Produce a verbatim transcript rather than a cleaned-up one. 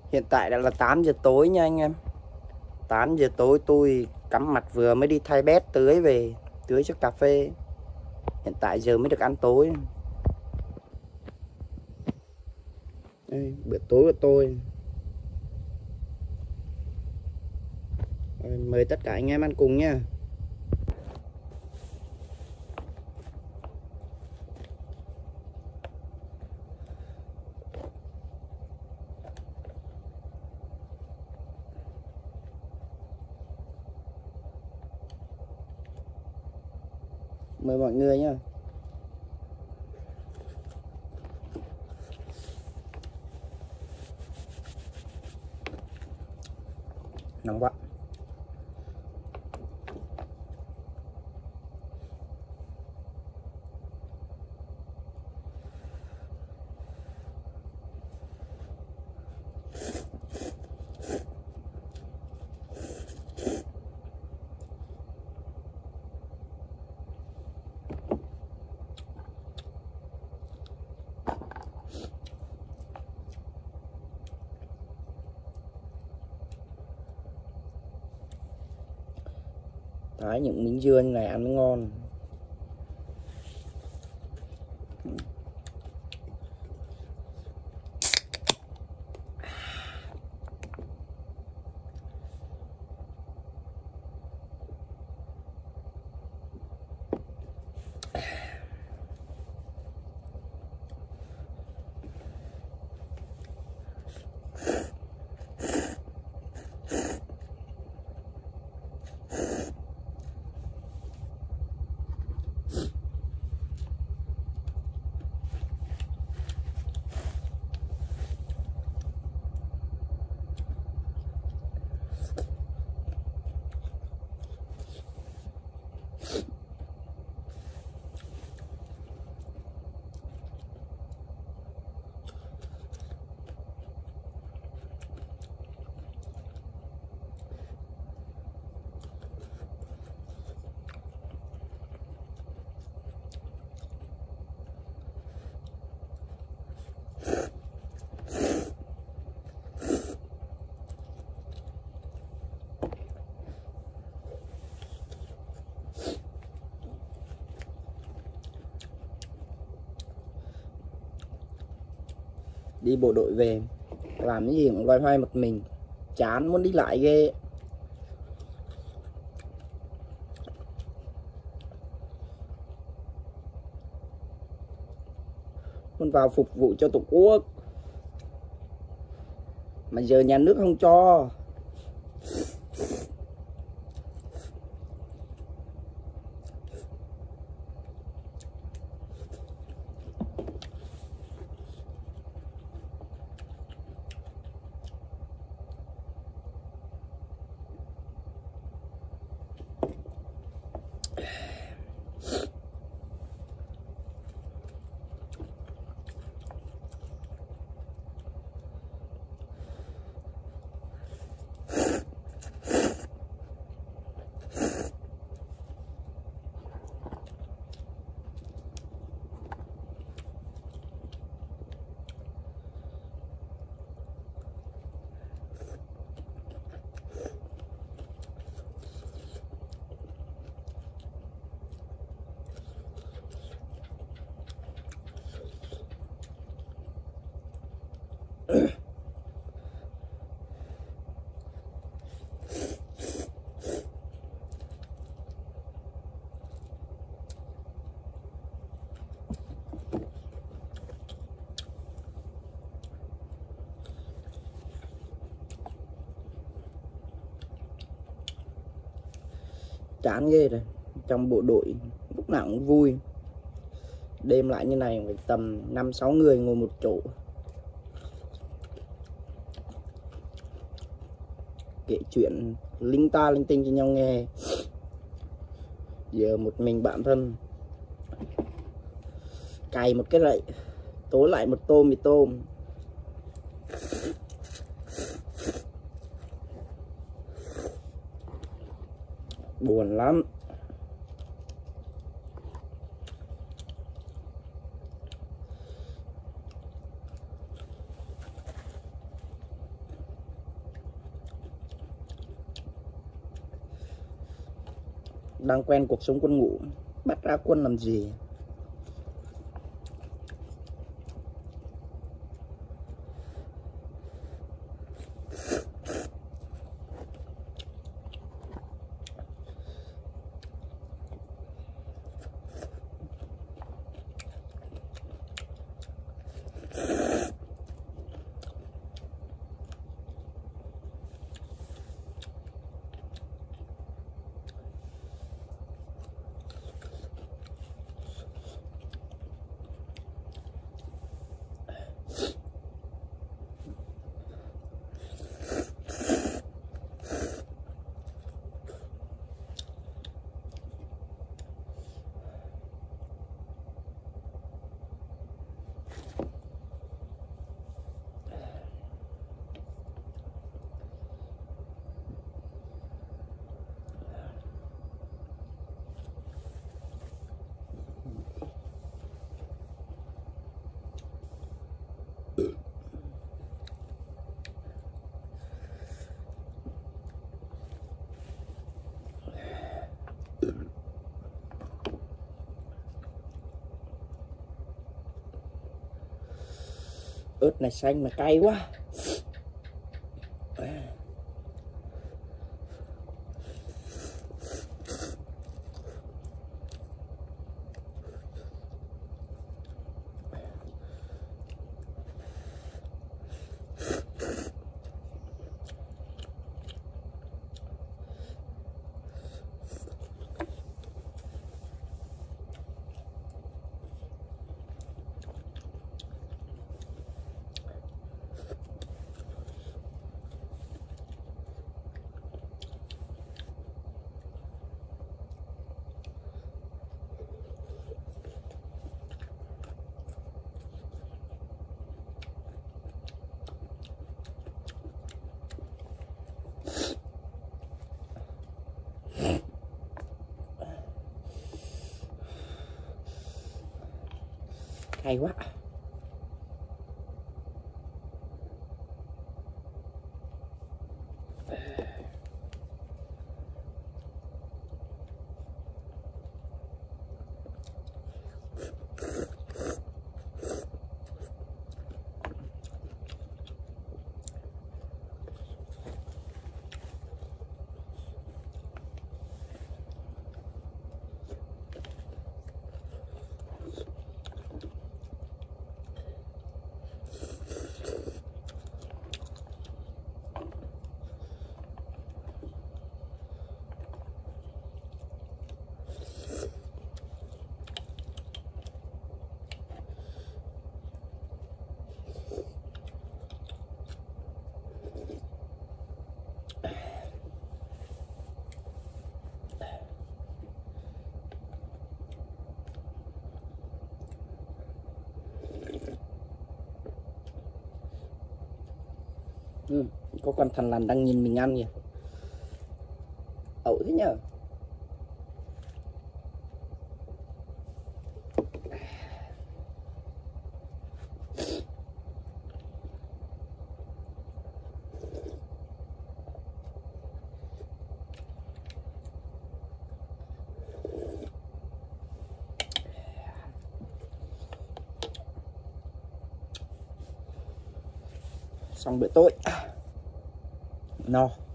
Hiện tại đã là tám giờ tối nha anh em. tám giờ tối tôi cắm mặt vừa mới đi thay bét tưới về, tưới cho cà phê. Hiện tại giờ mới được ăn tối. Đây, bữa tối của tôi. Rồi, mời tất cả anh em ăn cùng nha. Mời mọi người nha. Nóng quá. Đấy, những miếng dưa như này ăn mới ngon. Đi bộ đội về làm cái gì cũng loay hoay một mình, chán muốn đi lại ghê. Muốn vào phục vụ cho Tổ quốc mà giờ nhà nước không cho. Chán ghê rồi. Trong bộ đội lúc nào cũng vui. Đêm lại như này phải tầm năm sáu người ngồi một chỗ, kể chuyện linh ta linh tinh cho nhau nghe. Giờ một mình bản thân cày một cái rậy, tối lại một tô mì tôm. Buồn lắm. Đang quen cuộc sống quân ngũ, bắt ra quân làm gì? Ớt này xanh mà cay quá. Hay quá. Ừ, có con thằn lằn đang nhìn mình ăn kìa. Ẩu thế nhờ. Xong bữa tối no.